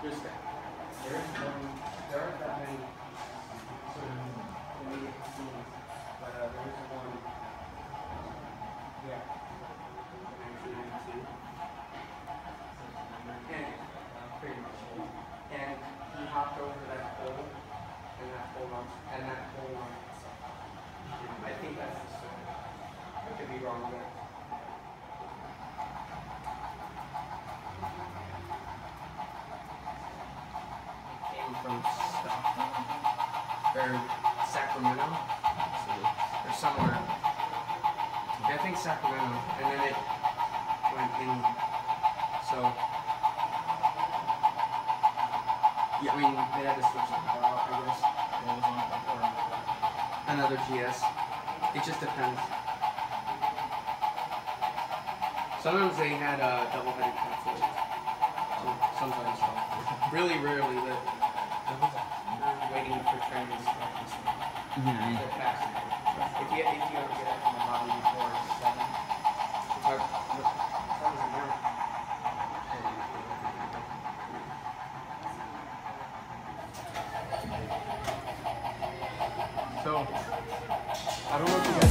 There's that. There aren't that many sort of immediate scenes, but there is one. Yeah. 1992. And pretty much. And he hopped over that pole, and that pole I think that's the story. I could be wrong there. Came from Stockton or Sacramento or somewhere. Yeah, I think Sacramento, and then it went in. So yeah, I mean they had to switch it out, I guess. Or another GS. It just depends. Sometimes they had double-headed capsules. Sometimes, really rarely, but waiting for trains. Yeah. If you ever get up from the lobby before 7, it's hard. What is it now? So, I don't know if you